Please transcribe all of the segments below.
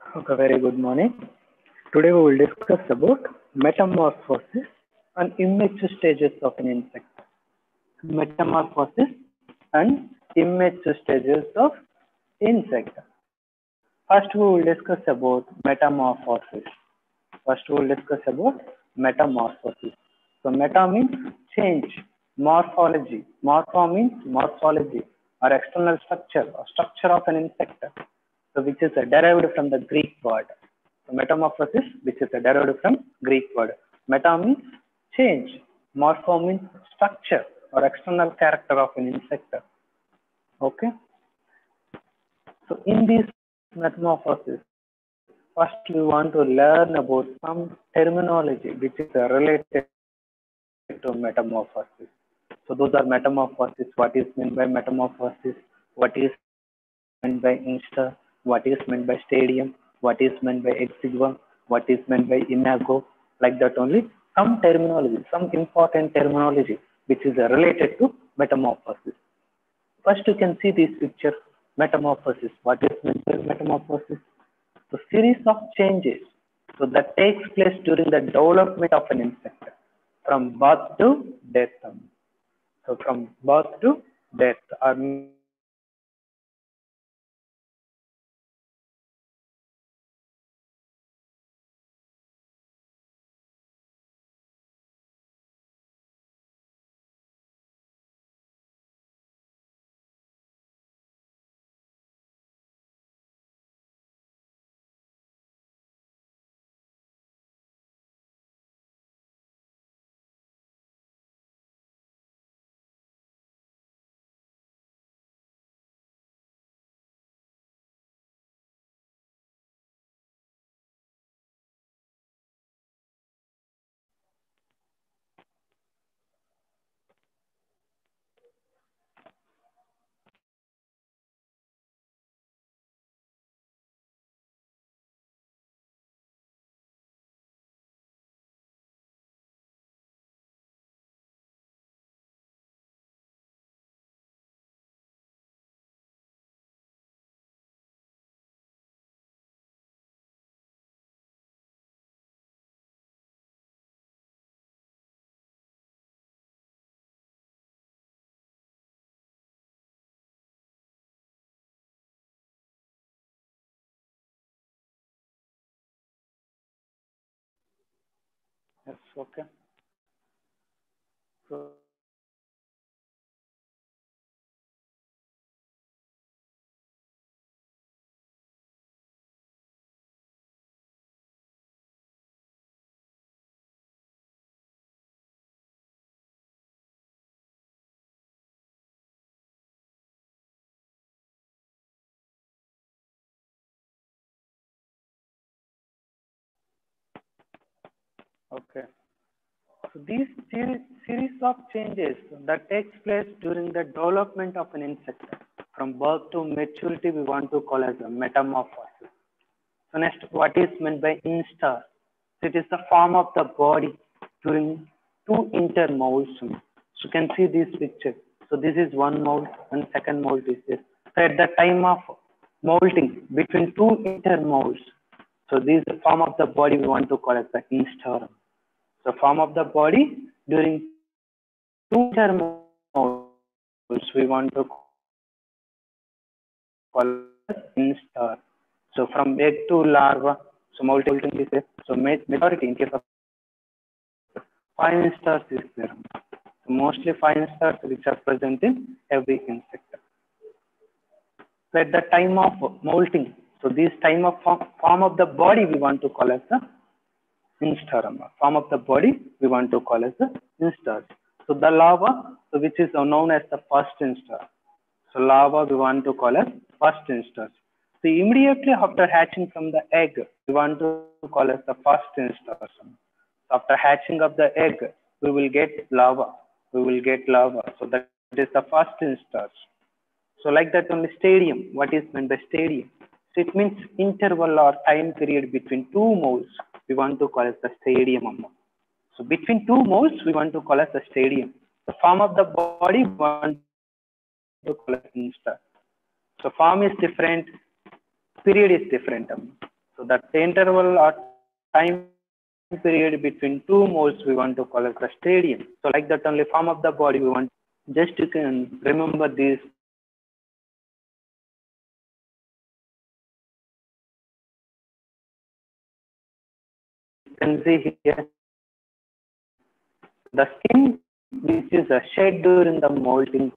Okay, very good morning. Today we will discuss about metamorphosis and immature stages of an insect. Metamorphosis and immature stages of insect. First we will discuss about metamorphosis. First we will discuss about metamorphosis. So meta means change, morphology. Morpho means morphology or external structure or structure of an insect. So which is derived from the Greek word. So metamorphosis, which is derived from Greek word. Meta means change. Morpho means structure or external character of an insect. Okay. So in this metamorphosis, first we want to learn about some terminology which is related to metamorphosis. So those are metamorphosis. What is meant by metamorphosis? What is meant by instar? What is meant by stadium? What is meant by exiguum? What is meant by imago? Like that only. Some terminology, some important terminology which is related to metamorphosis. First, you can see this picture, metamorphosis. What is meant by metamorphosis? So, series of changes so that takes place during the development of an insect from birth to death. So, from birth to death or yes, okay. So, okay. So these series of changes that takes place during the development of an insect from birth to maturity we want to call as a metamorphosis. So next, what is meant by instar? It is the form of the body during two intermolds. So you can see this picture. So this is one mold and second mold is this. So at the time of molding between two intermolds, so this is the form of the body we want to call as the instar. So form of the body during two intermolds we want to call as instar. So from egg to larva, so molting is there. So majority in case of five stars is there. So mostly five stars which are present in every insect. So at the time of molting, so this time of form of the body we want to call as the instarum. Form of the body we want to call as the instar. So the larva, so which is known as the first instar. So larva we want to call as first instar. So immediately after hatching from the egg, we want to call as the first instar. So after hatching of the egg, we will get larva. We will get larva. So that is the first instar. So like that only stadium. What is meant by stadium? So it means interval or time period between two molds. We want to call as the stadium. So between two molds, we want to call as the stadium. The form of the body we want to call as instar. So form is different, period is different. So that interval or time period between two moles we want to call as the stadium. So like that only form of the body we want. Just you can remember this. You can see here the skin which is a shed during the molting.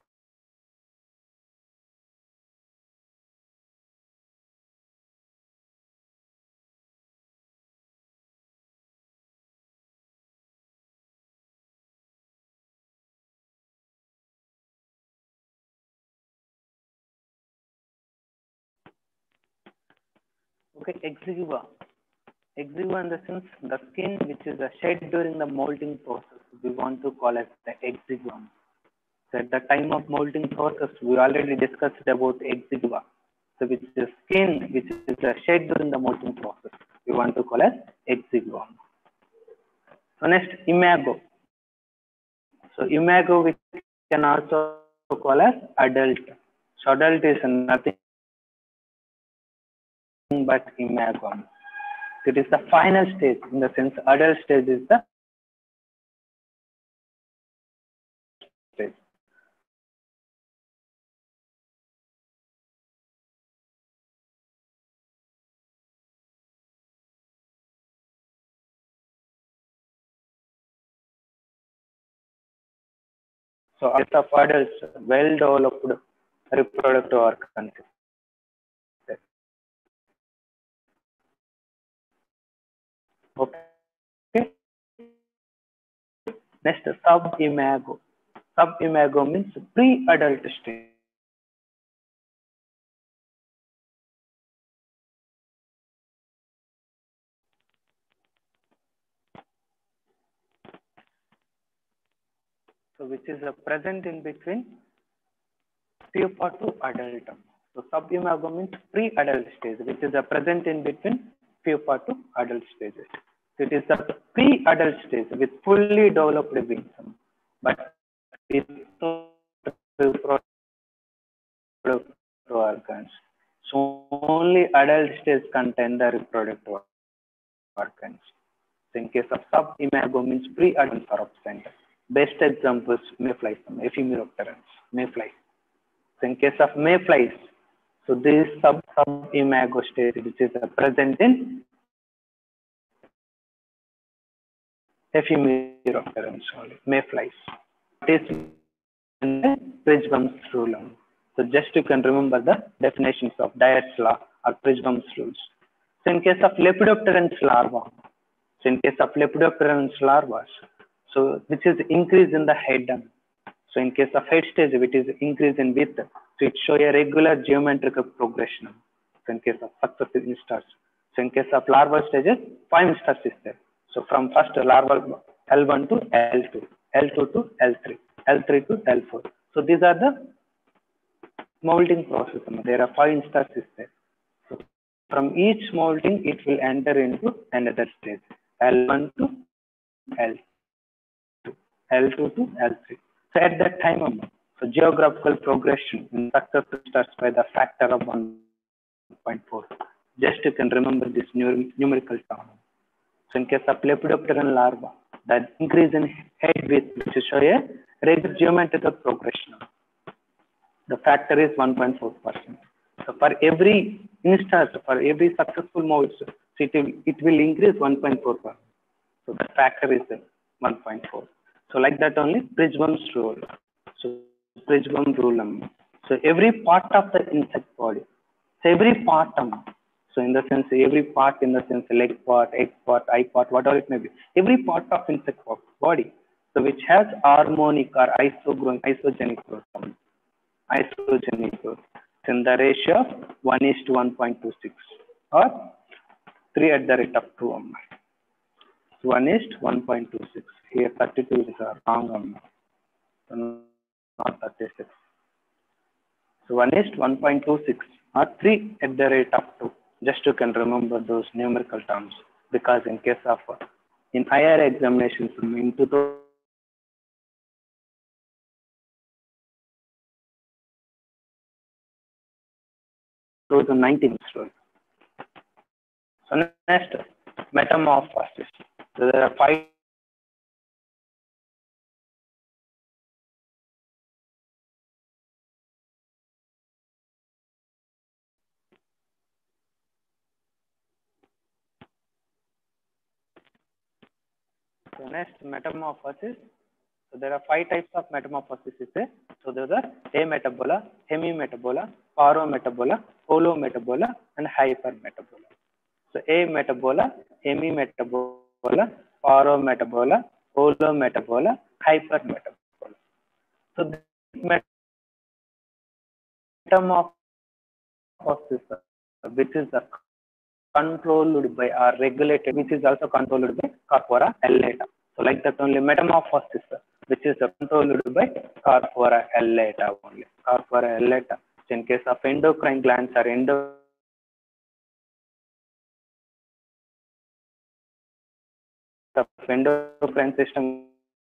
Okay, exiguva. Exiguva in the sense the skin which is a shed during the molting process we want to call as the exiguum. So at the time of molting process we already discussed about exiguva. So which is skin which is a shed during the molting process we want to call as exiguum. So next imago. So imago we can also call as adult. So adult is nothing but imagum. It is the final stage in the sense adult stage is the stage. So of adults, well developed reproductive organs. Okay. Next, subimago. Subimago means pre-adult stage. So which is present in between pupa to adultum. So subimago means pre-adult stage, which is present in between pupa to adult stages. So it is the pre-adult stage with fully developed wings, but with reproductive organs. So only adult stage contain the reproductive organs. So in case of subimago means pre-adult are absent. Best examples mayflies, ephemeropterans, mayflies. So in case of mayflies, so this subimago stage which is present in ephemeropterans only, mayflies. It is in the Fridgbaum's rule. So just you can remember the definitions of Dyer's law or Fridgbaum's rules. So in case of Lepidopterans larva, so in case of Lepidopterans larva, so which is increase in the head. So in case of head stage, which is increase in width, so it show a regular geometrical progression. So in case of successive instars. So in case of larval stages, 5 instars is there. So from first larval L1 to L2, L2 to L3, L3 to L4. So these are the molding process. There are 5 instars is there. So from each molding, it will enter into another stage, L1 to L2, L2 to L3. So at that time, so geographical progression in success starts by the factor of 1.4. Just you can remember this numerical term. So in case of Lepidopteran larva, that increase in head width, which is show a regular geometrical progression. The factor is 1.4%. So for every instance, for every successful mold, so it will increase 1.4%. So the factor is 1.4. So like that only Fridgbaum's rule. So Fridgbaum rule. So every part of the insect body, so every part, so in the sense every part in the sense leg part, egg part, eye part, whatever it may be, every part of insect body, so which has harmonic or isogenic growth, isogenic growth. So in the ratio of 1:1.26 or 3 at the rate of 2. 1:1.26. Here 32 is a wrong not 36. So 1:1.26 or 3 at the rate of 2. Just you can remember those numerical terms because in case of in higher examinations in 2019, So next, metamorphosis. So there are 5 So next, metamorphosis. So there are 5 types of metamorphosis. So there are ametabola, hemimetabola, parometabola, holometabola, and hypermetabola. So ametabola, hemimetabola, parometabola, holometabola, hypermetabola. So this metamorphosis, which is controlled by or regulated, which is also controlled by corpora ellata. So like that only metamorphosis, which is controlled by corpora ellata only. Corpora ellata. So in case of endocrine glands or endocrine system,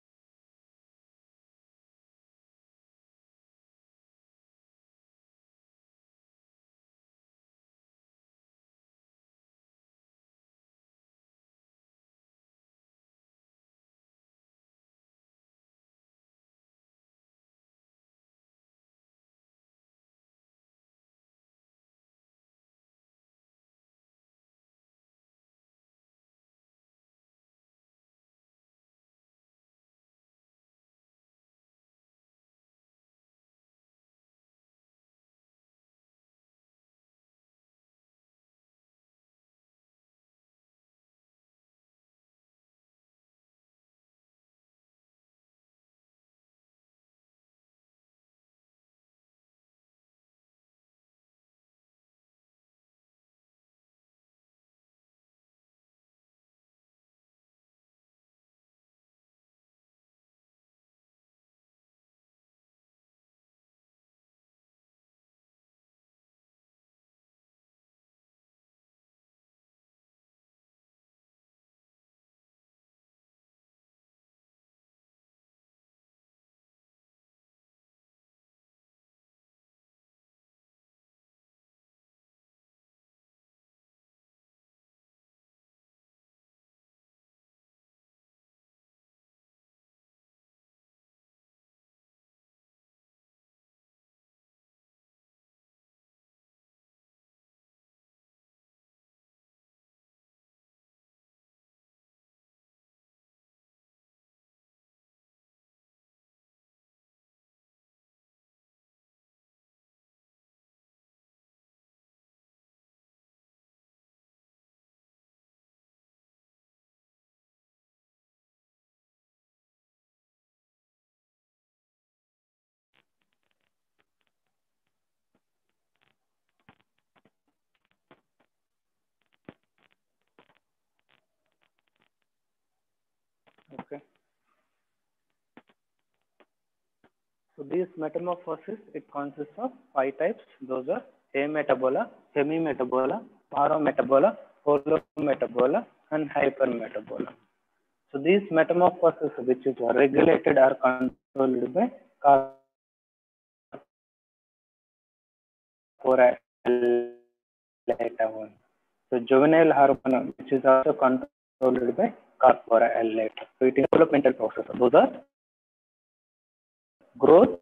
okay. So this metamorphosis, it consists of 5 types. Those are ametabola, hemimetabola, parometabola, holometabola, and hypermetabola. So these metamorphosis, which is regulated or controlled by corpora ellata one. So juvenile hormone, which is also controlled by corpora ellata. So it is developmental process. Those are growth,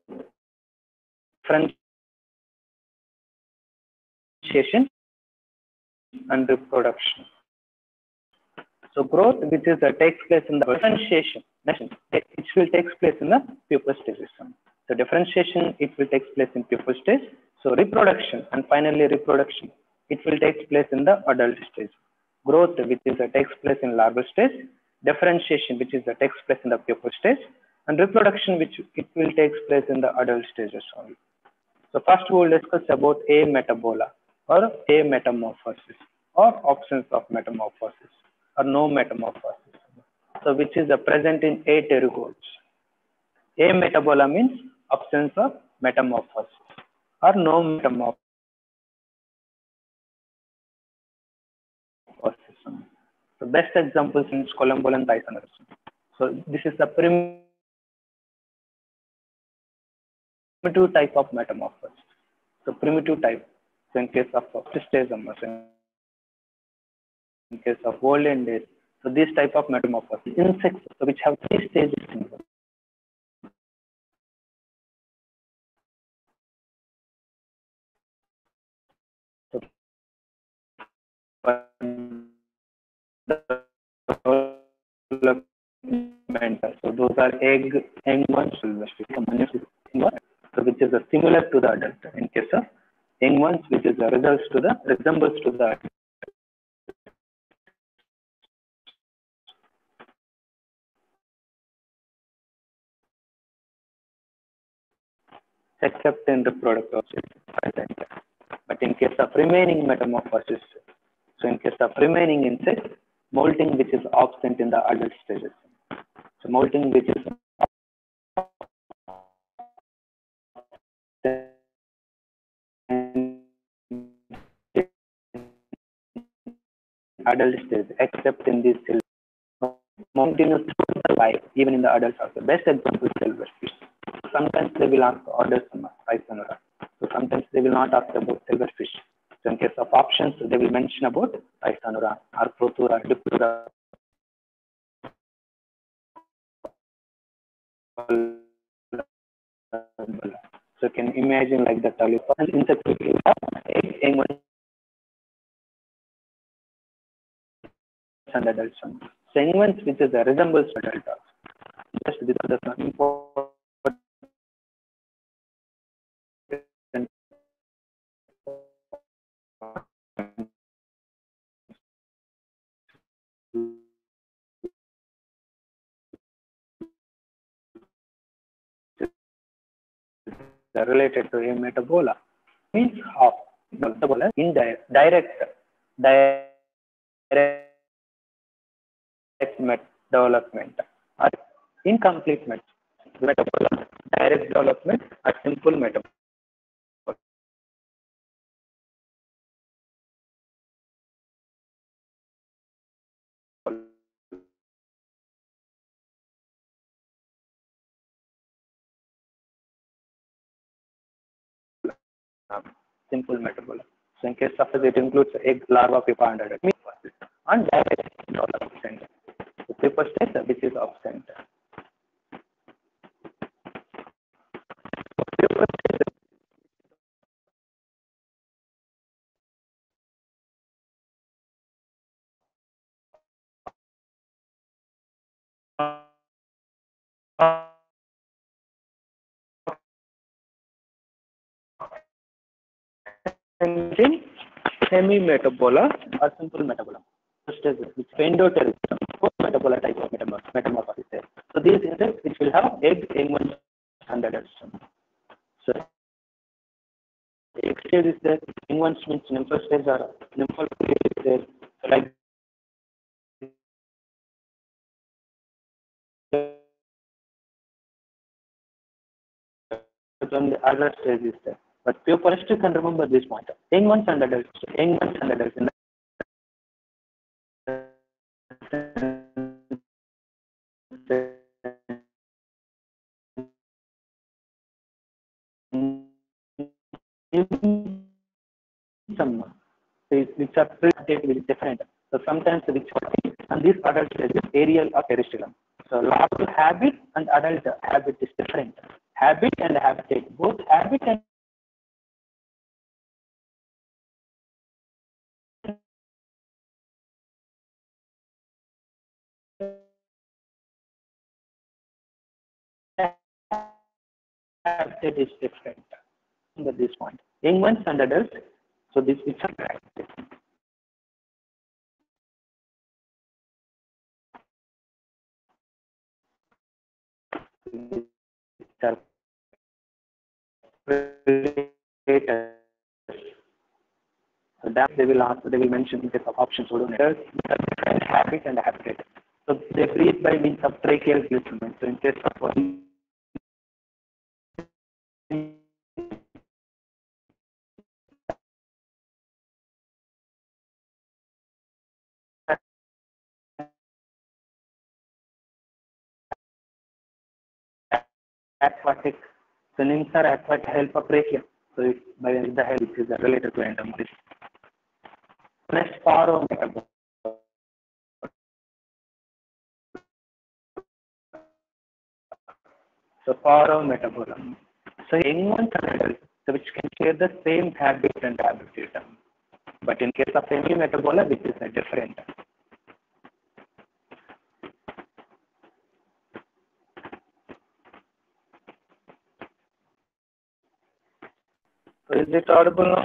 differentiation, and reproduction. So growth, which is takes place in the differentiation, it will take place in the pupal stage. So differentiation, it will take place in pupal stage. So reproduction, and finally reproduction, it will take place in the adult stage. Growth, which is takes place in larval stage. Differentiation, which is takes place in the pupal stage, and reproduction, which it will take place in the adult stages only. So first we will discuss about ametabola or ametamorphosis or absence of metamorphosis or no metamorphosis. So which is present in aterogotes. Ametabola means absence of metamorphosis or no metamorphosis. So best examples in Columbolan Thysanus. So this is the primitive type of metamorphosis. So primitive type. So in case of stage in case of olden days. So this type of metamorphosis, insects which have three stages in them. So those are egg ones, so which is similar to the adult. In case of young ones, which is resembles to the except in the product of placenta. But in case of remaining metamorphosis, so in case of remaining insects, molting which is absent in the adult stages. So molting which is adult stage, except in this continues through the life, even in the adults also. Best example is silverfish. Sometimes they will ask orders from Isonora. So sometimes they will not ask about silverfish. So in case of options, they will mention about Isonora, Arthrothura, Diptera. So you can imagine like the talipa insect will have and adults. So young ones which is a resembles adult also. Just these are the important related to a metabola. Means of metabola indirect, direct development or incomplete metabola, direct development or simple metabola. Simple metabolism. So in case of it includes egg, larva, pupa, and adult. And direct development. The pupa stage, which is absent. Semi-metabola or simple metabola. First is endoterrorism, post-metabola type of metamorphosis. So these insects which will have egg, young ones, and adults. So egg stage is there, young ones means nymphal stage or nymphal stage is there. So like on the other stage is there. But pupillist you can remember this point. Young ones and adults. Young ones and adults. Some which are presented with different. So sometimes which and these adult stages aerial or terrestrial. So larval habit and adult habit is different. Habit and habitat, both habit and habitat is different at this point. Young ones and adults. So this is so that they will ask, they will mention in case of options. So habit and habitat. So they breathe by means of tracheal glycerin. So in case of aquatic, so nymphs are aquatic help of trachea. So if by the help is related to endomorphism. Next, paro metabolism. So Parametabola. So young ones and adults, so which can share the same habit and habitat. But in case of hemimetabola, which is a different. So is it audible now?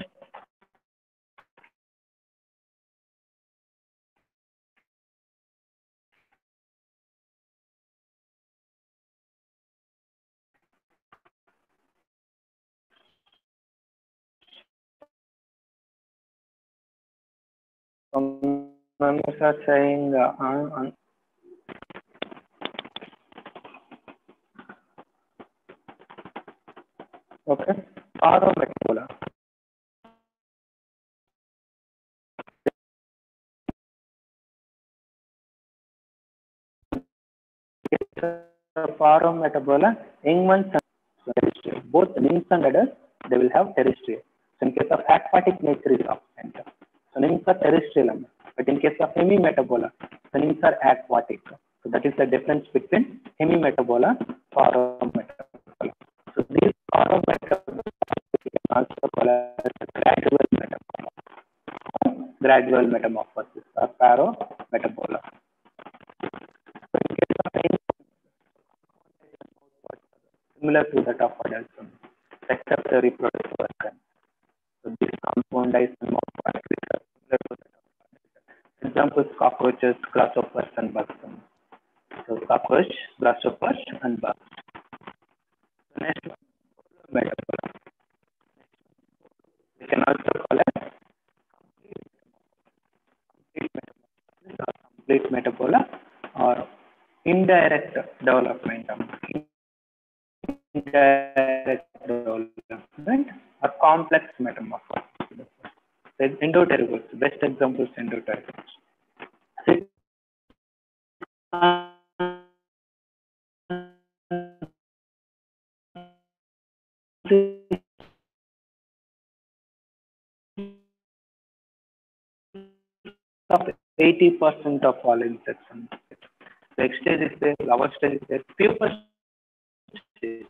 Members are saying okay. Parametabola. Parametabola, young ones and both nymphs and adults, they will have terrestrial. So in case of aquatic nature is absent. So nymphs are terrestrial, but in case of hemimetabola, the nymphs are aquatic. So that is the difference between hemimetabola and parametabola. So these parametabola can also call as gradual metabola, gradual metamorphosis or parametabola. So in case of similar to that of adults, except the reproductive organ. So this compoundized morphotic are similar to that of adults. Examples: cockroaches, grasshoppers, and bugs. So cockroach, grasshoppers, and bugs. Next, metabola. We can also call it complete metabola or indirect development. Indirect development or complex metamorphosis. Endotergotes, best examples endotergotes. 80% of all insects. The egg stage is there, larval stage is there, pupa stage.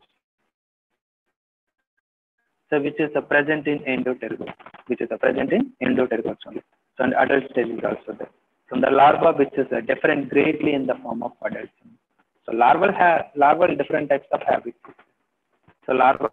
So which is present in endotergotes, which is present in endotergotes only. So and adult stage is also there. From the larva, which is different greatly in the form of adults. So larval different types of habits. So larva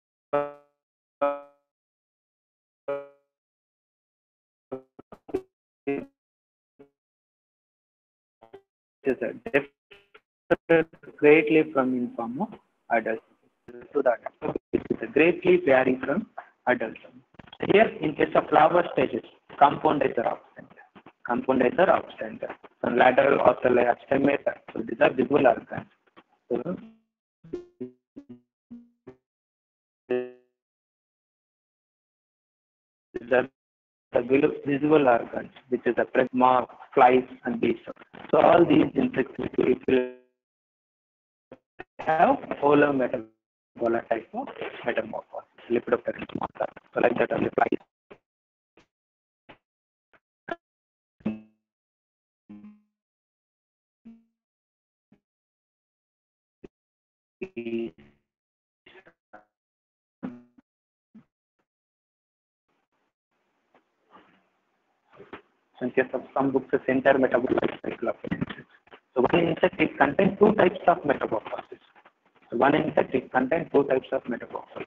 is different greatly from in form of adults. So that it is greatly varying from adults. Here, in case of larva stages, compoundizer absent. Compoundizer absent. So lateral ocelli stemata. So these are visual organs. So these are the visual organs, which is the moths, flies, and bees. So all these insects will have polar metabola type of metamorphosis, lepidopteran moths. So like that, only flies. So in case of some books, it's entire metabolic cycle of insects. So one insect it contains two types of metamorphosis. So one insect it contains two types of metamorphosis.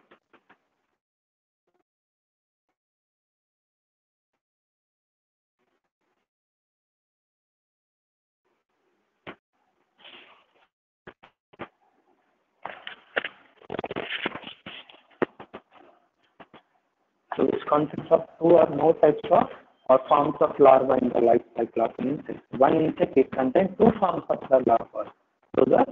So this consists of two or more types of or forms of larvae in the life cycle of an insect. One insect it contains two forms of the larvae. So the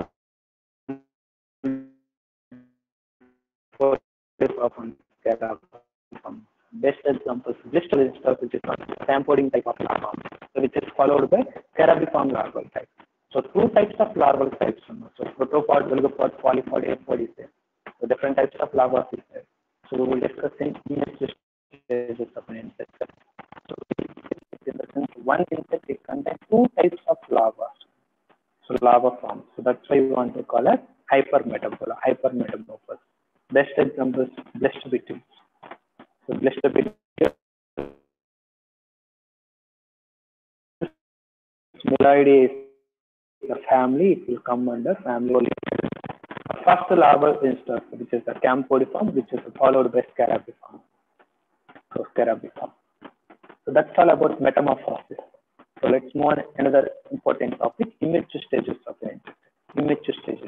best examples, blister stuff which is campoding type of larva, so which is followed by carabiform larval type. So two types of larval types. So protopod, oligopod, polypod, apod is there. So different types of larvae is there. So we will discuss in next stages of an insect. So in the sense, one insect it contains two types of larvae. So larva forms. So that's why we want to call it hypermetamorphous. Best examples, blessed victims. So blessed victims, Smiloidae is a family, it will come under family only. First larval instar, which is the Campodiform, which is followed by Scarabiform. So Scarabiform. So that's all about metamorphosis. So let's move on another important topic, immature stages of an insect. Immature stages.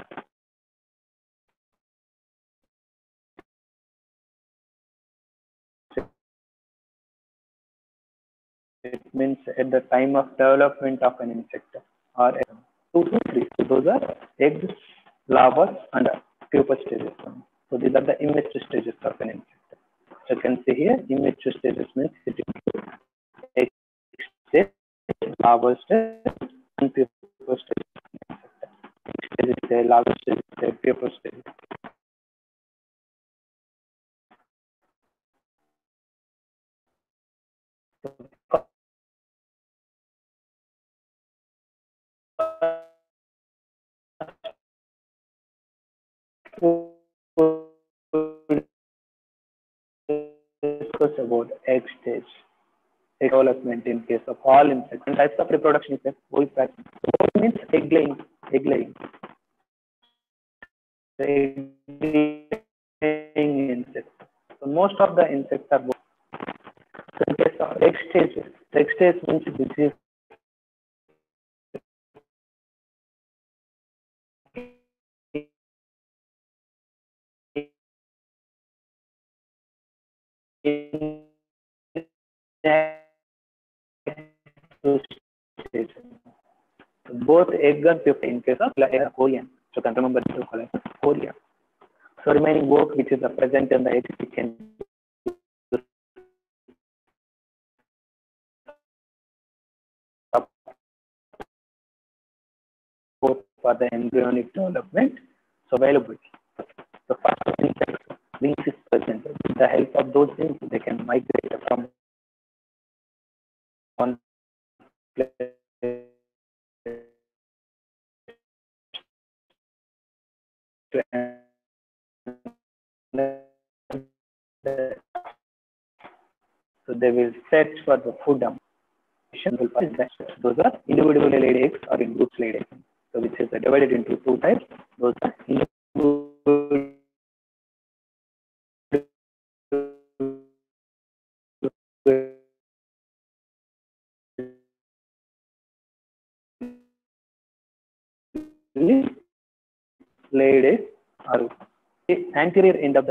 It means at the time of development of an insect or 2 to 3. So those are eggs, larvae, and pupa stages. So these are the immature stages of an insect. So you can see here, immature stages means it includes egg stage, larval stage, and pupa stage. Egg stage is larval stage, pupa stage. Discuss about egg stage, egg development in case of all insects. And types of reproduction is Wolf means egg laying, egg laying. Egg laying insects. So most of the insects are. So in case of egg stage means this is both egg and pupa in case of Korean. So you can remember the color Korea. So remaining work which is present in the egg can support for the embryonic development. So available. The first insect wings is present. With the help of those wings, they can migrate from one place to another. So they will search for the food. Those are individually laid eggs or in groups laid eggs. So which is divided into 2 types. Those are individually laid eggs or anterior end of the.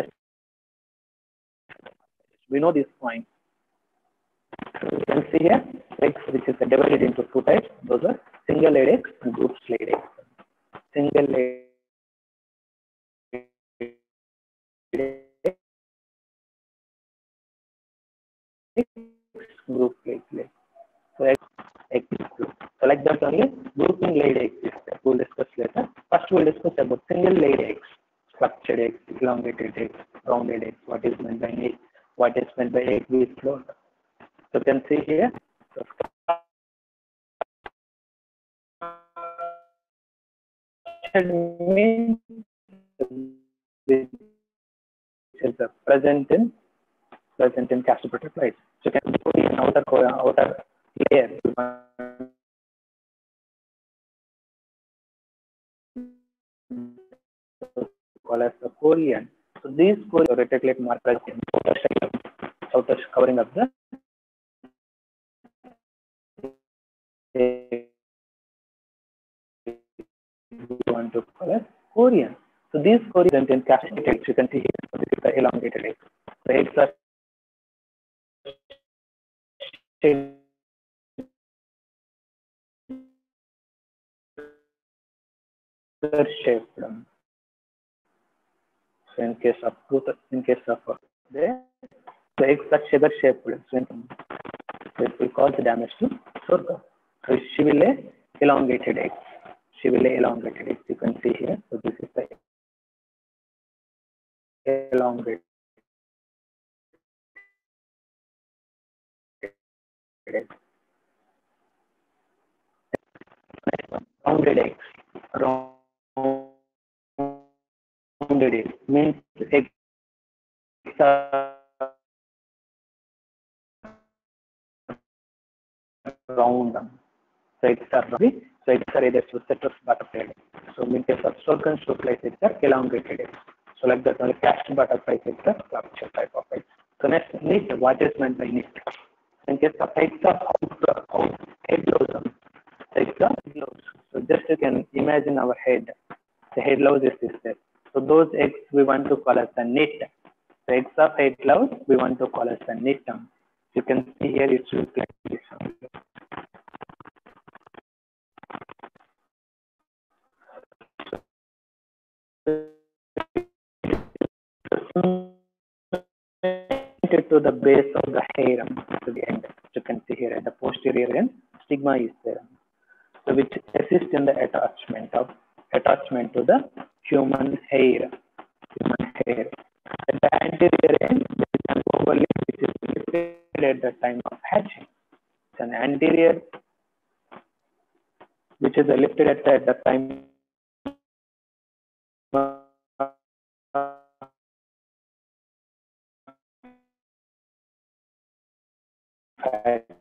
We know this point. So you can see here eggs which is divided into 2 types. Those are single laid eggs and groups laid eggs. Single laid group laid eggs. So egg group. So like that only grouping laid eggs is there. We'll discuss later. First we'll discuss about single laid eggs, structured eggs, elongated eggs, rounded eggs. What is meant by egg? What is meant by egg with float? So you can see here. So means which is present in Cassiopeia plates. So you can see an outer layer called as the chorion. So these chorion reticulate markers in outer covering of the want to call as chorion. So these chorion in Cassiopeia eggs, you can see here, so this is the elongated eggs. The eggs are shaped. So in case of the eggs are sugar shaped. So it will cause damage to sorghum. So she will lay elongated eggs. She will lay elongated eggs. You can see here. So this is the elongated eggs. Rounded eggs. elongated means eggs are round. So eggs are round. So eggs are either citrus butterfly. So in case of sorghum fruit-like eggs are elongated eggs. So like that only cast butterfly eggs are structure type of eggs. So next, nit. What is meant by nit? In case of eggs of head loaves, eggs of loaves. So just you can imagine our head. The head loaves is this there. So those eggs we want to call as the nit. The eggs of head loaves we want to call as the nit. You can see here it looks like this. To the base of the hair to the end. You can see here at the posterior end, stigma is there, so which assists in the attachment to the human hair. At the anterior end, there is an overlay which is lifted at the time of hatching. It's an anterior which is lifted at the time of hatching.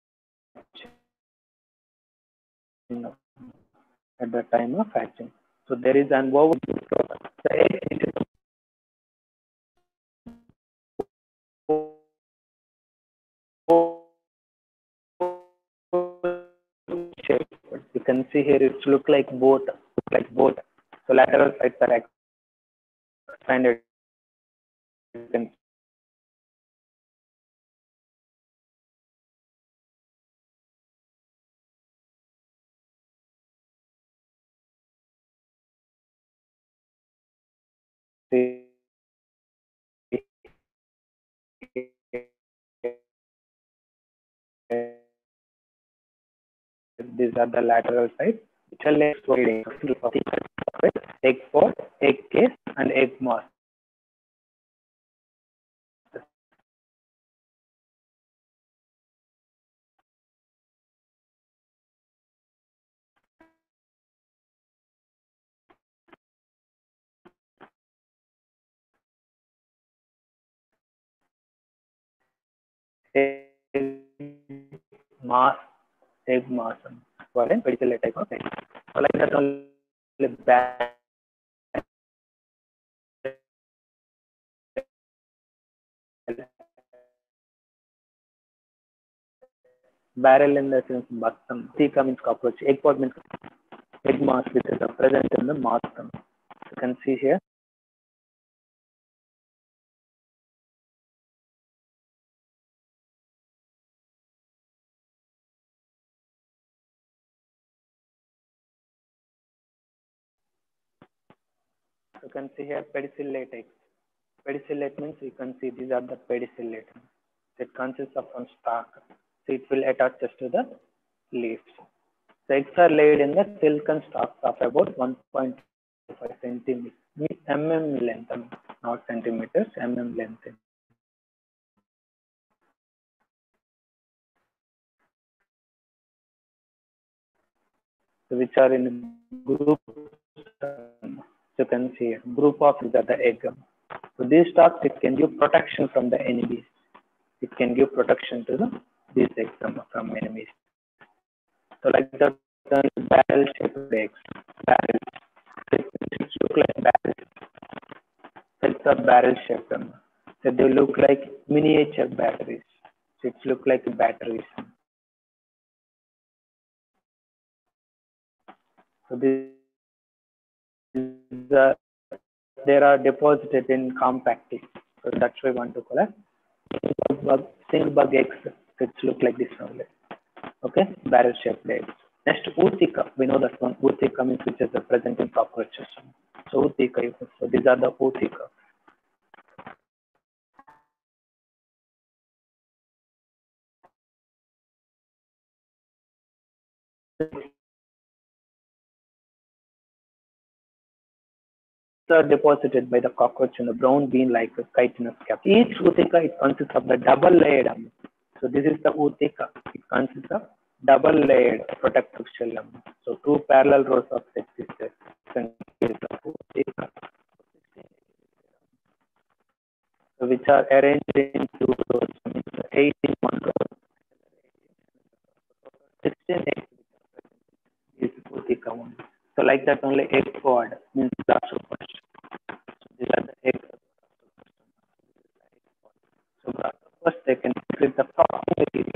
At the time of hatching. So there is an over the egg it is shape. You can see here it look like boat. So lateral sides are expanded. You can see these are the lateral sides which are less wide. Egg pod, egg case, and egg mass. Egg mass, and particular type of egg. So like that only barrel in the sense mastum. Tika means cockroach. Egg pod means egg mass which is present in the mastum. You can see here. You can see here pedicellate eggs. Pedicellate means you can see these are the pedicellate. It consists of one stalk. So it will attach just to the leaves. The eggs are laid in the silken stalks of about 1.5 centimeters, mm length, not centimeters, mm length. So which are in group. You can see group of the egg. So these stalks it can give protection from the enemies. It can give protection to these eggs from enemies. So like the barrel-shaped eggs. Barrels. It look like barrels. It's a barrel-shaped. So they look like miniature batteries. So it look like batteries. So these they are deposited in compacting. So that's why we want to call it single bug eggs. It look like this only. Okay, barrel shaped eggs. Next, Utica. We know that one. Utica means which is present in cockroaches. So Utica. So these are the Utica. Are deposited by the cockroach in the brown bean like a chitinous cap. Each Utica it consists of the double layered. So this is the Utica. It consists of double layered protective shell. So two parallel rows of sexes. which are arranged in two rows, means 8 in one row, 16 eggs is Utica one. So like that only egg pod means last first. So these are the eggs. So first they can secrete the proximity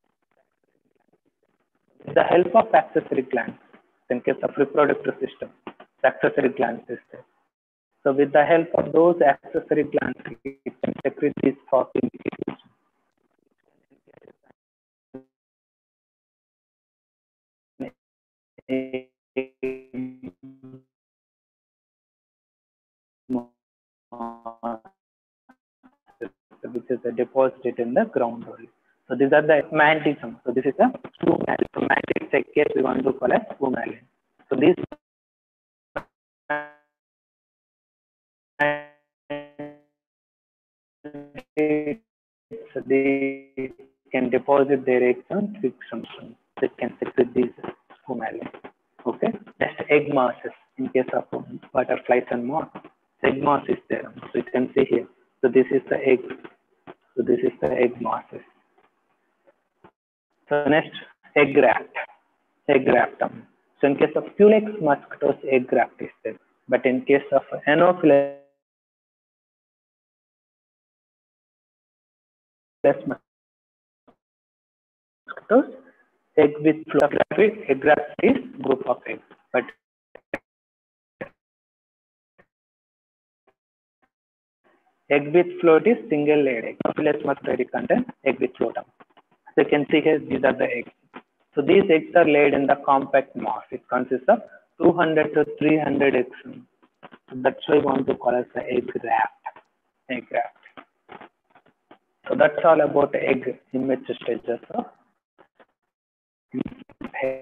with the help of accessory glands. In case of reproductive system, the accessory glands is there. So with the help of those accessory glands, it can secrete these proximity. Which is deposited in the ground only. So these are the mantism. So this is a squamalian. So mantis egg case we want to call as squamalian. So these so they can deposit their eggs on twig structures. They can secrete these squamalian. Okay. Next, egg masses. In case of butterflies and moths, egg mass is there. So you can see here. So this is the egg. So this is the egg masses. So next, egg graft. Egg graft. So in case of Culex mosquitoes, egg graft is there. But in case of Anopheles mosquitoes, egg with float. Egg graft is group of eggs. But egg with float is single layered egg. Anopheles mosquito contain egg with float. So you can see here, these are the eggs. So these eggs are laid in the compact mass. It consists of 200 to 300 eggs. So that's why we want to call it the egg graft. Egg graft. So that's all about egg immature stages of egg.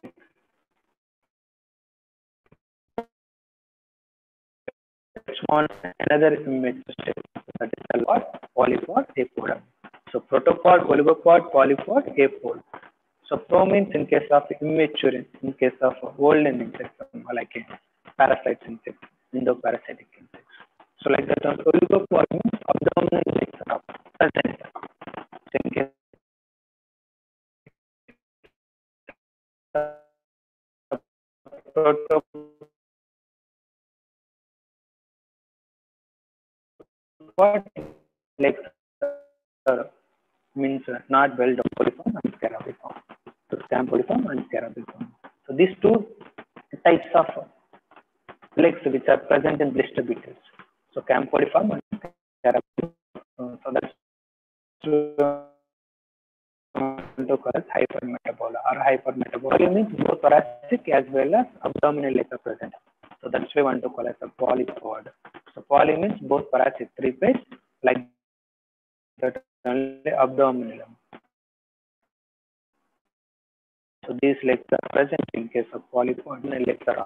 Another immature stage, that is called what? Polypod, apod. So protopod, oligopod, polypod, apod. So pro means in case of immature, in case of old insects, like parasites insects, endoparasitic insects. So like that, oligopod means abdominal legs are present. So in case protopod legs means not well developed and scarabiform. So scampoliform and scarabiform. So these two types of legs which are present in blister beetles. So campoliform and scarabiform. So that's to call as hypermetabola or hypermetabola means both thoracic as well as abdominal legs are present. So that's why we want to call as a polypod. So poly means both thoracic, 3 pairs, like that only abdominal. So these legs are present in case of polypod. Legs are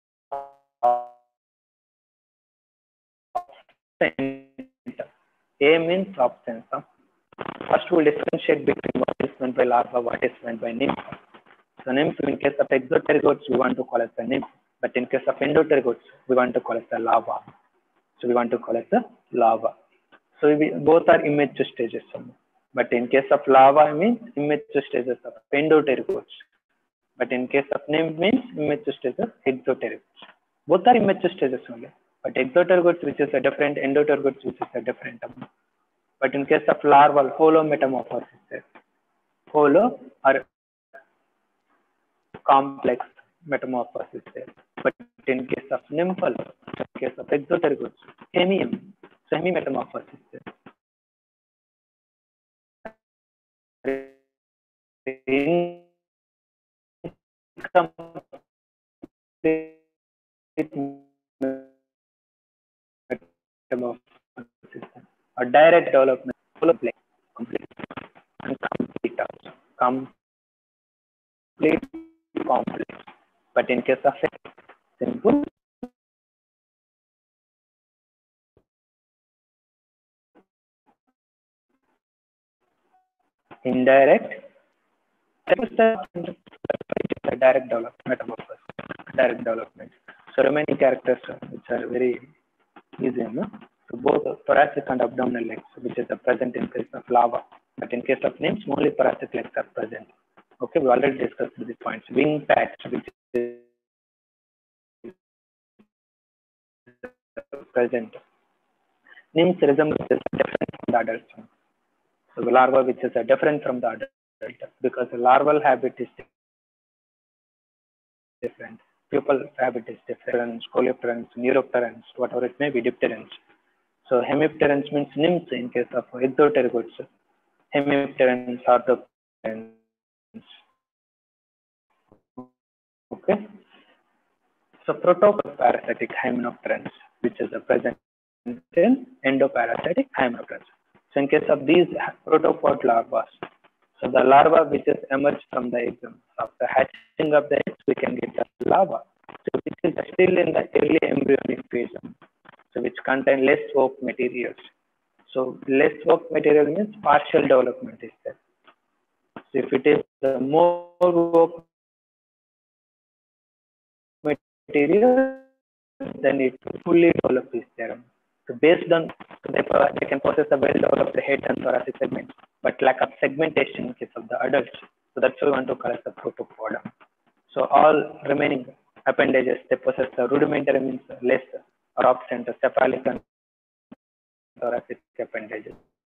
absent. A means absence. First, we'll differentiate between what is meant by larva, what is meant by nymph. So nymph, in case of exotergotes, we want to call it a nymph. But in case of endotergotes, we want to call it a larva. So we want to call it a larva. So both are immature stages. But in case of larva, I mean immature stages of endotergotes. But in case of nymph means immature stages of exotergotes. Both are immature stages only. But exotergotes, which is a different, endotergotes, which is a different. But in case of larval, holometamorphosis, holo or complex metamorphosis there. But in case of nymphal, in case of exotergotes, semi-metamorphosis there. Metamorphosis or direct development, complete and complete also. Complete complex. But in case of simple, indirect, direct development, metamorphosis, direct development. So remaining characters which are very easy, no? So both thoracic and abdominal legs, which is present in case of larva, but in case of nymphs, only thoracic legs are present. Okay, we already discussed these points. Wing patch, which is present. Nymphs resemble different from the adults. So the larva, which is different from the adult, because the larval habit is different. Pupal habit is different. Coleopterans, neuropterans, whatever it may be, dipterans. So hemipterans means nymphs in case of exoterigotes. Hemipterans are the okay. So protoparasitic hymenopterans, which is present in endoparasitic hymenopterans. So in case of these protopod larvae, so the larva which is emerged from the egg, after hatching of the eggs, we can get the larva, so which is still in the early embryonic phase, so which contain less work materials. So less work material means partial development is there. So if it is the more work material, then it fully develop is there. So based on, so they can possess a well-developed head and thoracic segments, but lack of segmentation in case of the adults. So that's why we want to call it the protopoda. So all remaining appendages, they possess the rudimentary means less or absent cephalic and thoracic appendages,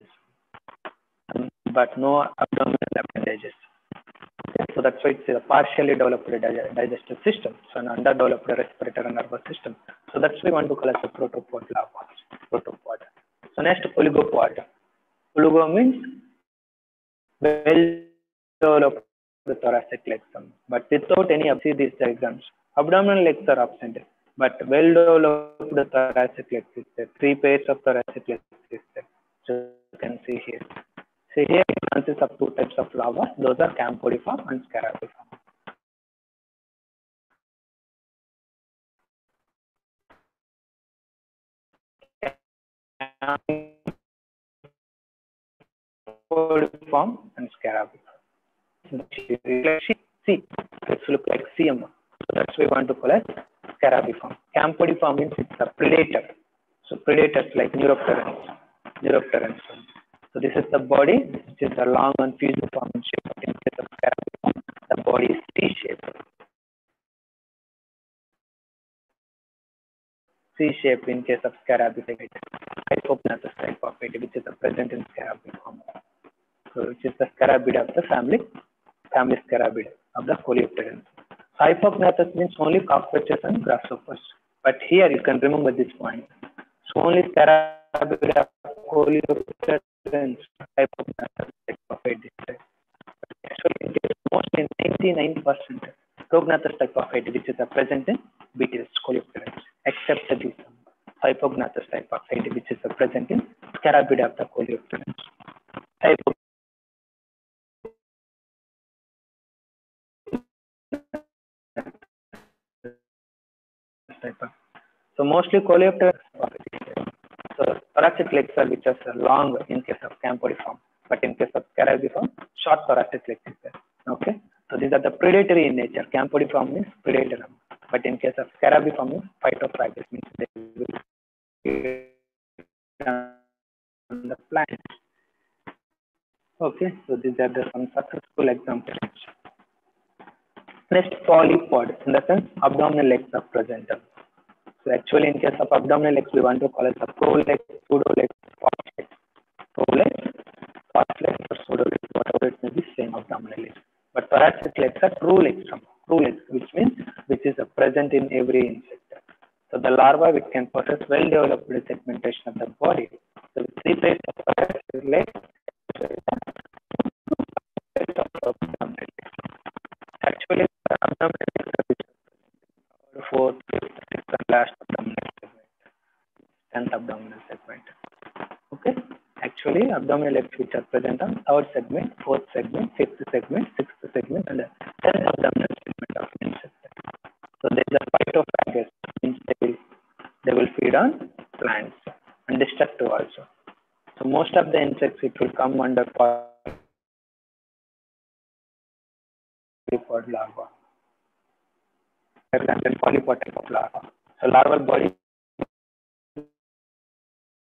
but no abdominal appendages. So that's why it's a partially developed digestive system, so an underdeveloped respiratory and nervous system. So that's why we want to call it the protopod larva. Protopod. So next, oligopod. Oligo means well developed thoracic legs, but without any see these diagrams. Abdominal legs are absent, but well developed thoracic legs is there. 3 pairs of thoracic legs is there. So you can see here. So here it consists of 2 types of larvae. Those are Campodeiform and Scarabiform. Campodeiform and Scarabiform. See, it looks like CM. So that's why we want to call it Scarabiform. Campodeiform means it's a predator. So predators like neuropterans. So this is the body, which is a long and fusiform in shape. In case of Scarabiform, the body is C-shaped. C-shape in case of Scarabiform. Hypognathous type of it, which is present in Scarabiform. So which is the Scarabida of the family Scarabida of the Coleopterans. Hypognathous means only cockroaches and grasshoppers. But here you can remember this point. So only Scarabida, Coleopterans, hypognathous type of it. Actually, it is mostly 99% prognathous type of it, which is present in beetles, Coleopterans, except this hypognathous type of it, which is present in Scarabida of the Coleopterans. So mostly Coleopterans. So thoracic legs are which are long in case of Campodeiform, but in case of Scarabiform, short thoracic legs is there. Okay, so these are the predatory in nature. Campodeiform means predator, but in case of Scarabiform means phytophagous, means they will feed on the plant. Okay, so these are some successful examples. Next, polypod, in the sense abdominal legs are present. So actually, in case of abdominal legs, we want to call it the prolegs, pseudolegs, postlegs. Prolegs, postlegs, or pseudolegs, whatever it may be, same abdominal legs. But thoracic legs are true legs, which means which is present in every insect. So the larva, which can possess well-developed segmentation of the body. So with 3 pairs of thoracic legs, actually, the abdominal legs are 4th, 5th, 6th, and last abdominal segment, 10th abdominal segment. Okay, actually, abdominal legs which are present on 3rd segment, 4th segment, 5th segment, 6th segment, and 10th abdominal segment of insect. So there is a phytophagous, means they will feed on plants and destructive also. So most of the insects, it will come under polypod larva, and polypod type of larva. So larval body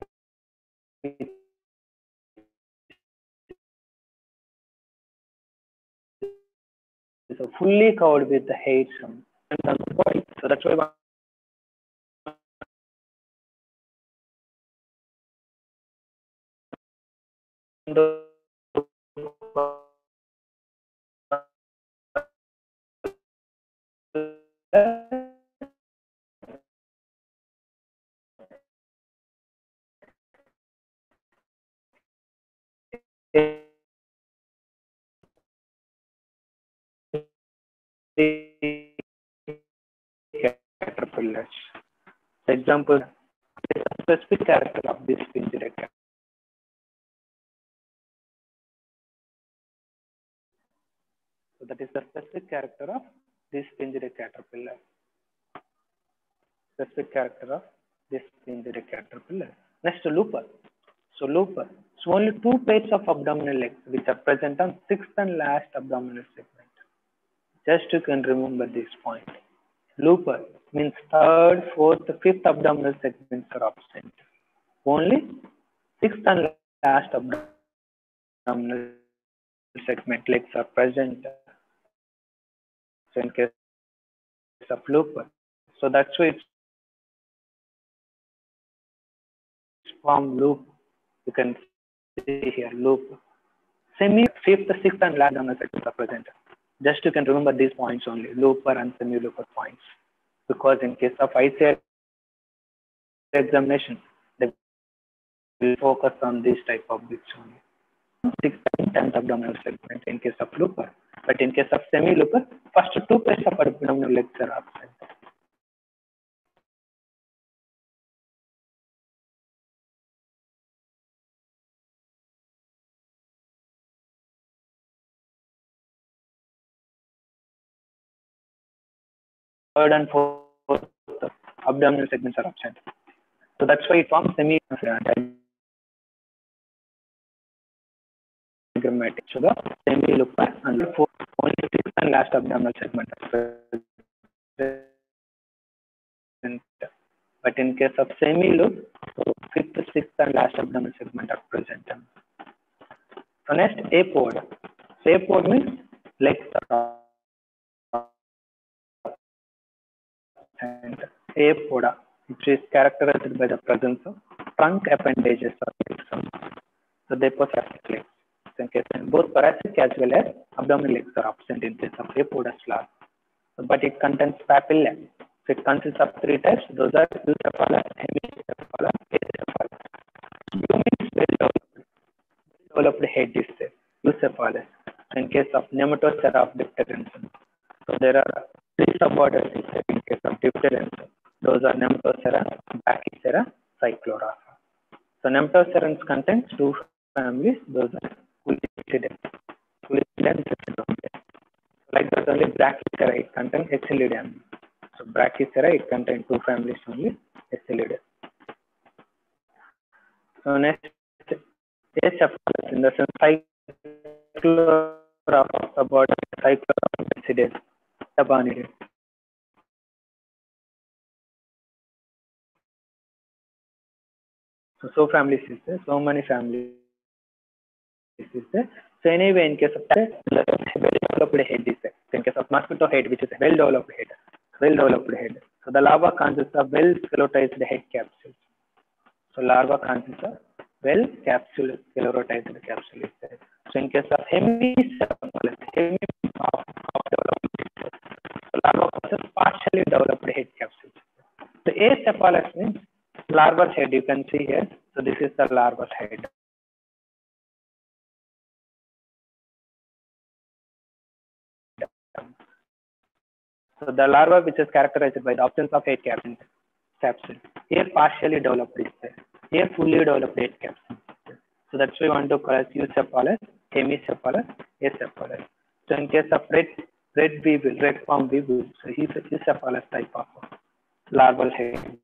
is fully covered with the hairs on the body. So that's why caterpillars. For example, is a specific character of this pinjere cat. So that is the specific character of this pinjere caterpillar. Specific character of this pinjere caterpillar. Next, looper. So looper. So only two pairs of abdominal legs which are present on sixth and last abdominal segment. Just you can remember this point. Looper means third, fourth, fifth abdominal segments are absent. Only sixth and last abdominal segment legs are present. So in case of looper, so that's why it's form loop. You can see here loop. Semi, fifth, sixth, and last abdominal segments are present. Just you can remember these points only, looper and semi-looper points. Because in case of ICR examination, they will focus on this type of bits only. Sixth and tenth abdominal segment in case of looper. But in case of semi-looper, first two pairs of abdominal legs are absent. Third and fourth abdominal segments are absent. So that's why it forms semi-diagrammatic. So the semi-looper and the fourth, only sixth and last abdominal segment are present. But in case of semi-loop, so fifth, sixth, and last abdominal segment are present. So next, apod. So apod means legs are absent. Apoda, which is characterized by the presence of trunk appendages or legs. So they possess legs. So in case both thoracic as well as abdominal legs are absent in case of apoda larva. But it contains papillae. So it consists of three types. Those are eucephalus, hemicephalus, acephalus. You means well-developed head is there, eucephalus. In case of Nematocera of Dipteranson. So there are three suborders in case of Dipteranson. Those are Nematocera, Brachycera, Cyclorapha. So Nematocerans contains two families. Those are Culicidans. Culicidans like that only Brachycera it contains Exilidium. So Brachycera it contains two families only Exilidium. So next acephalus in the sense Cyclorapha suborder Cyclorapha Tabanidae. So families is there, so many families is there. So anyway, in case of well-developed head is there. So in case of mosquito head, which is a well-developed head. So the larva consists of well-sclerotized head capsules. So larva consists of well-sclerotized capsule is there. So in case of hemicephalus, so larva possesses partially developed head capsules. So acephalus means larval head. You can see here. So this is the larval head. So the larva which is characterized by the absence of head capsule. Here partially developed is there. Here fully developed head capsule. So that's why we want to call as eucephalus, hemicephalus, acephalus. So in case of red weevil, red palm weevil, so he's a eucephalus type of larval head.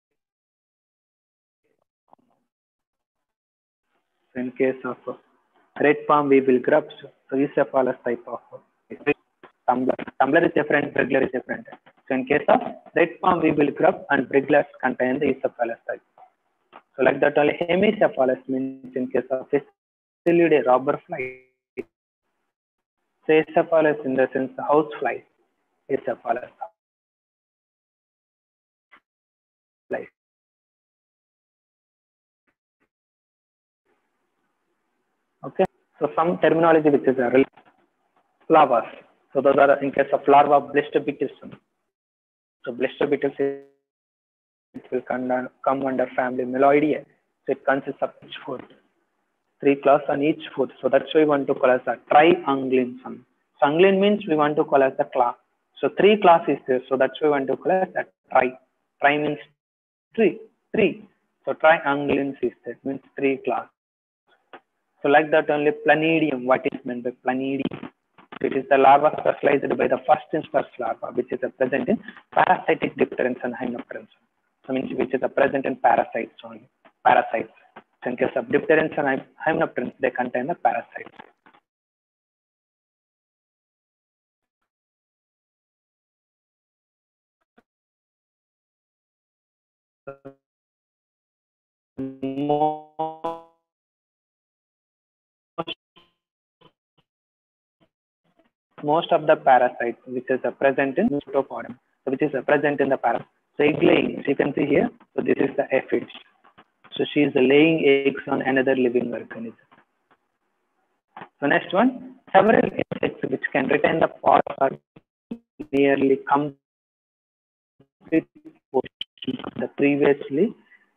In case of Red palm weevil grubs. So Eucephalus type of tumbler. Tumbler is different, Wriggler is different. So in case of red palm weevil grub and Wrigglers contain the Eucephalus type. So like that only Hemicephalus means in case of Physilidae robber fly. So Eucephalus in the sense the house fly. Eucephalus fly. Okay. So some terminology which is larvas. So those are in case of larva Blisterbeetles. So Blisterbeetles it will come under family Meloideae. So it consists of each foot, 3 claws on each foot. So that's why we want to call as a trianguline. So anguline means we want to call as a claw. So 3 claws is there. So that's why we want to call as a tri. Tri means 3. So trianguline is there. Means 3 claws. So like that only planidium. What is meant by planidium? It is the larva specialized by the first instance larva, which is present in parasitic dipterans and hymenopterans. So means which is present in parasites only. Parasites. So in case of dipterans and hymenopterans, they contain the parasites. Most of the parasites which is present in Pseudopodium, so which is present in the parasite. So egg laying, so you can see here. So this is the aphid. So she is laying eggs on another living organism. So next one, several insects which can retain the pods are nearly complete portion of the previously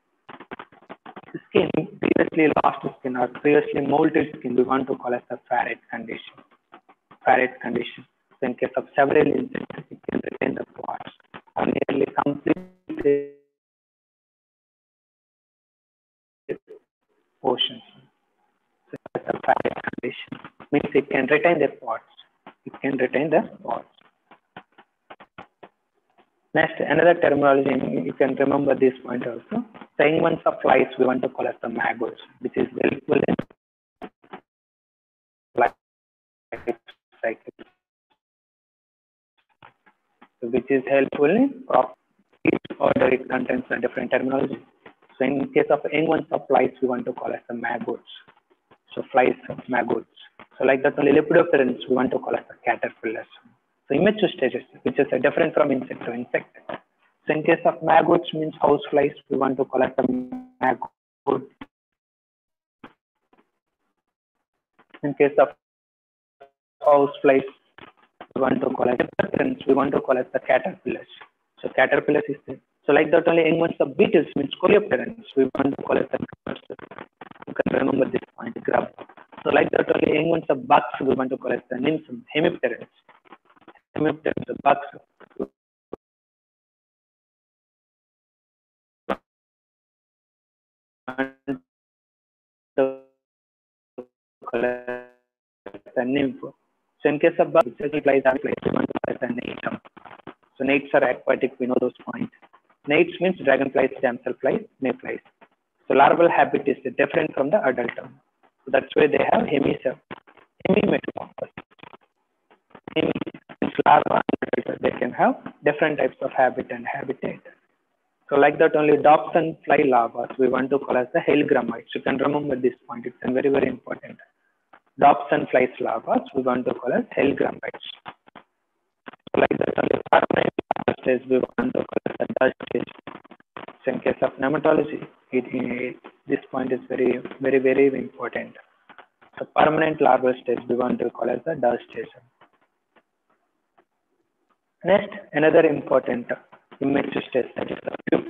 lost skin or previously molded skin. We want to call as the Farret condition. Farret condition. So in case of several insects, it can retain the pods or nearly complete portions. So that's the Farret condition. Means it can retain their pods. It can retain the pods. Next, another terminology, you can remember this point also. Segments of flies we want to call as the maggots, which is helpful in life cycle. So which is helpful in each order it contains a different terminology. So in case of young ones of flies, we want to call as the maggots. So flies, maggots. So like that only lepidopterans, we want to call as the caterpillars. So immature stages, which is different from insect to insect. So in case of maggots means house flies, we want to call as the maggot. In case of house flies, we want to call as lepidopterans, we want to call as the caterpillars. So caterpillars is there. So like that only young ones of beetles means coleopterans, we want to call as the grubs. You can remember this point, grub. So like that only young ones of bugs, we want to call as the nymphs, hemipterans. Hemipterans, the bugs. The nymph. So in case of bugs, flies are flies, we want to call as the nate. So nates are aquatic, we know those points. Nates means dragonflies, damselflies, mayflies. So larval habit is different from the adult. So that's why they have hemimetamorphosis. Larva and adult, they can have different types of habit and habitat. So like that only dobson fly larvas we want to call as the hailgramites. You can remember this point, it's very, very important. Dobson flies larvas we want to call as hailgramites. So like that only permanent stage we want to call as the dust stage. So in case of nematology, this point is very, very, very important. So permanent larval stage we want to call as the dust stage. Next, another important immature stage, that is the pupa.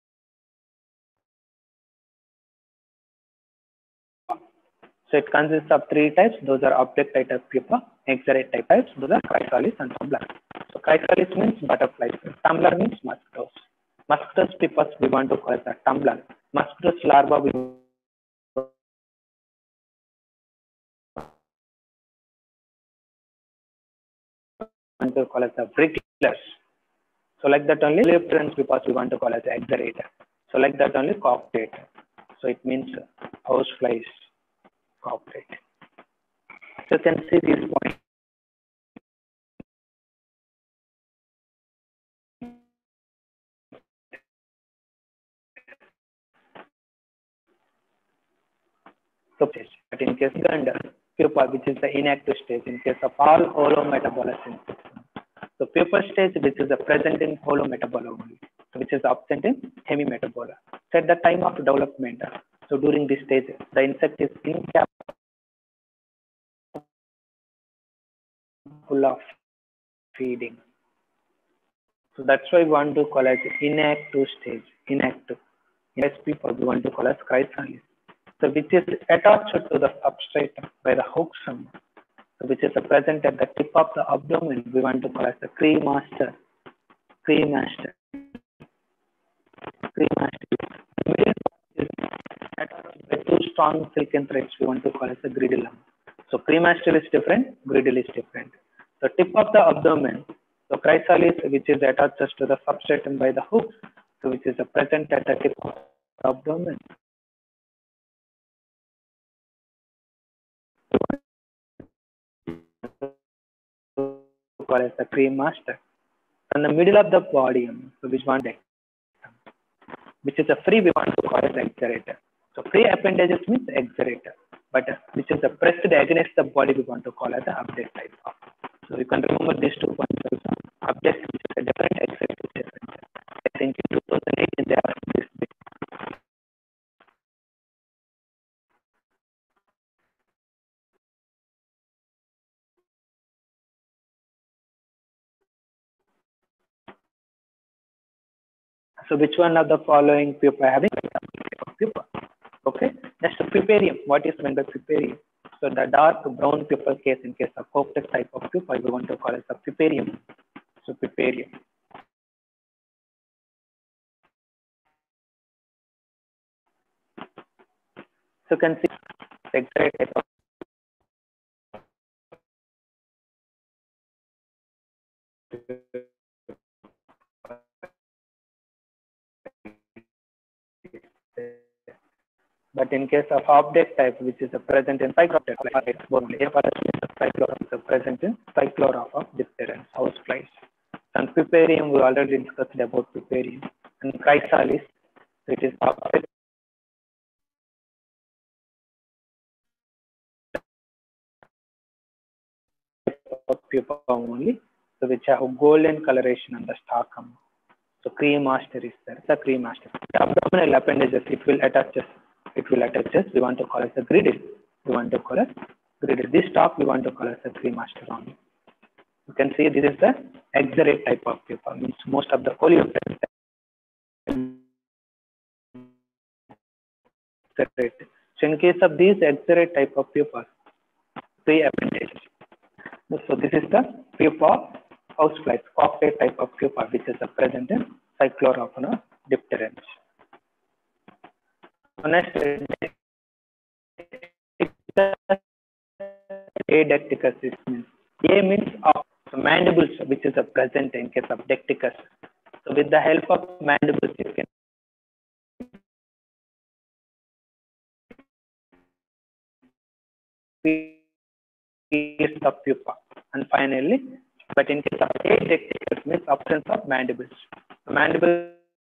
So it consists of 3 types. Those are object type pupa, exarate types. Those are chrysalis and tumbler. So chrysalis means butterflies. Tumbler means mosquitoes. Mosquitoes pupas we want to call as a tumbler. Mosquitoes larva we want to call as the wrigglers. So like that only lepidopterans pupas we want to call as exarate. So like that only coctate. So it means house flies, coctate. So you can see these points. So, but in case of pupa, which is the inactive stage, in case of all holometabolism. So pupa stage, which is the present in holometabola only, which is absent in hemimetabola. So at the time of development, so during this stage, the insect is incapable of feeding. So that's why we want to call it inactive stage, inactive. In pupa, we want to call it chrysalis. So which is attached to the substrate by the hooks, which is present at the tip of the abdomen. We want to call it the cremaster. Cremaster. Cremaster. The middle is attached by two strong silken threads. We want to call it the gridulum. So cremaster is different, griddle is different. The tip of the abdomen, so chrysalis, which is attached to the substrate by the hooks, so which is present at the tip of the abdomen. Call it the cremaster. And the middle of the body, so which one? Which is a free, we want to call it exerator. So free appendages means exerator, but which is a pressed against the body, we want to call it the update type of. So you can remember these 2 points also. Update, which is a different, exerator is different. I think in 2018 they asked this bit. So which one of the following pupa having pupa? Okay, next puparium. What is meant by puparium? So the dark brown pupal case in case of Coptic type of pupa, we want to call it the puparium. So puparium. So you can see the exact type of but in case of object type, which is a present in cycloraptor, is a present in cycloraptor of dipterans, houseflies. And puparium, we already discussed about puparium. And chrysalis, which is object of pupa only, so which have golden coloration on the stalk. So cremaster is there. The cremaster. The abdominal appendages, it will attach us. It will attach us. We want to call it the griddle. We want to call it griddle. This stalk we want to call it the cremaster only. You can see this is the exerate type of pupa. Means most of the coleoptera. So in case of these exerate type of pupas, 3 appendages. So this is the pupa houseflies, cocktail type of pupa, which is present in Cycloraptor dipterans. So next, adecticus means A means of mandibles, which is present in case of decticus. So with the help of mandibles, you can piece the pupa. And finally, but in case of adecticus means absence of mandibles. Mandibles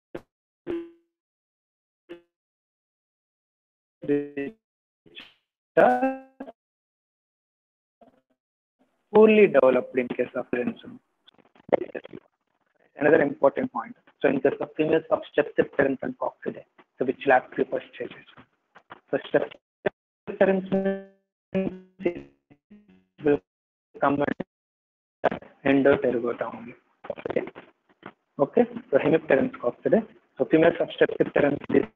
are poorly developed in case of ransom. Another important point. So in case of females of strepsipterans and coccidae, so which lack pupa stages. So strepsipterans will come under Endopterygota only. Okay, so hemipterans coccidae. So females of strepsipterans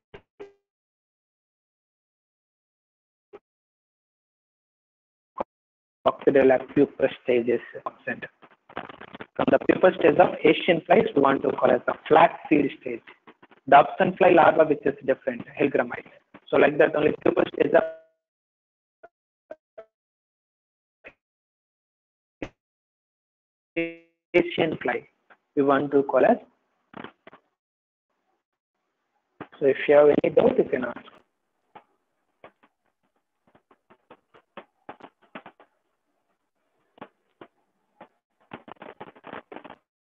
coccidae lack pupa stages absent. From the pupa stage of Asian flies, we want to call as the flat seed stage. The absent fly larva, which is different, Hellgrammite. So like that, only pupa stage of Asian fly, we want to call as. So if you have any doubt, you can ask.